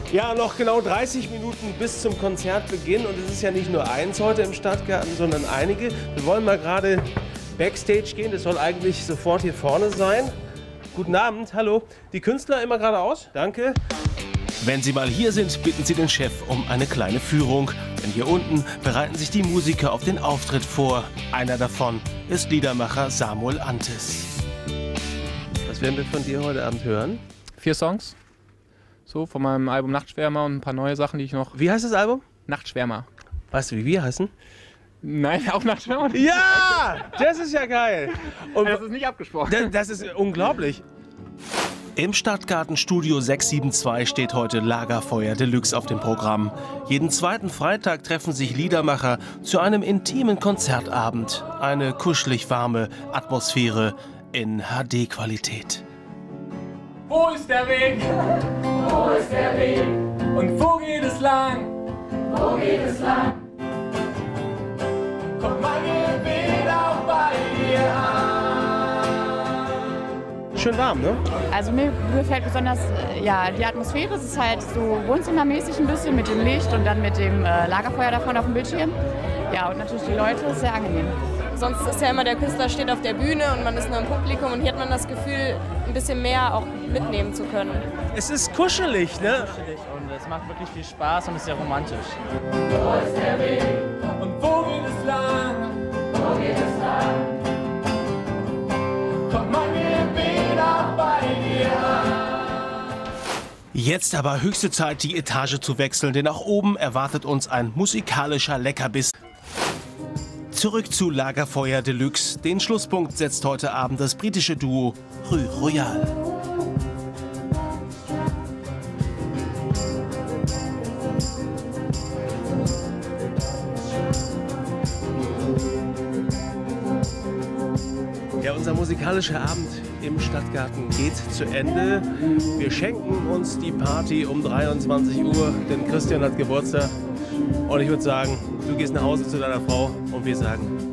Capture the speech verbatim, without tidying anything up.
Ja, noch genau dreißig Minuten bis zum Konzertbeginn. Und es ist ja nicht nur eins heute im Stadtgarten, sondern einige. Wir wollen mal gerade Backstage gehen. Das soll eigentlich sofort hier vorne sein. Guten Abend, hallo. Die Künstler immer geradeaus. Danke. Wenn Sie mal hier sind, bitten Sie den Chef um eine kleine Führung. Denn hier unten bereiten sich die Musiker auf den Auftritt vor. Einer davon ist Liedermacher Samuel Antes. Was werden wir von dir heute Abend hören? Vier Songs. So, von meinem Album Nachtschwärmer und ein paar neue Sachen, die ich noch... Wie heißt das Album? Nachtschwärmer. Weißt du, wie wir heißen? Nein, auch Nachtschwärmer. Ja, das ist ja geil. Und das ist nicht abgesprochen. Das, das ist unglaublich. Im Stadtgartenstudio sechs sieben zwei steht heute Lagerfeuer Deluxe auf dem Programm. Jeden zweiten Freitag treffen sich Liedermacher zu einem intimen Konzertabend. Eine kuschelig warme Atmosphäre in H D-Qualität. Wo ist der Weg? Wo ist der Weg? Und wo geht es lang? Wo geht es lang? Kommt mein Gebet auch bei dir an. Schön warm, ne? Also mir gefällt besonders äh, ja, die Atmosphäre. Es ist halt so wohnzimmermäßig ein bisschen mit dem Licht und dann mit dem äh, Lagerfeuer davon auf dem Bildschirm. Ja, und natürlich die Leute, ist sehr angenehm. Sonst ist ja immer, der Künstler steht auf der Bühne und man ist nur im Publikum und hier hat man das Gefühl, ein bisschen mehr auch mitnehmen zu können. Es ist kuschelig, ne? Kuschelig und es macht wirklich viel Spaß und ist sehr romantisch. Wo ist der Weg? Und wo geht es lang? Wo geht es lang? Kommt mein Gebet auch bei dir an. Jetzt aber höchste Zeit, die Etage zu wechseln, denn auch oben erwartet uns ein musikalischer Leckerbiss. Zurück zu Lagerfeuer Deluxe. Den Schlusspunkt setzt heute Abend das britische Duo Rue Royale. Ja, unser musikalischer Abend im Stadtgarten geht zu Ende. Wir schenken uns die Party um dreiundzwanzig Uhr, denn Christian hat Geburtstag. Und ich würde sagen, du gehst nach Hause zu deiner Frau und wir sagen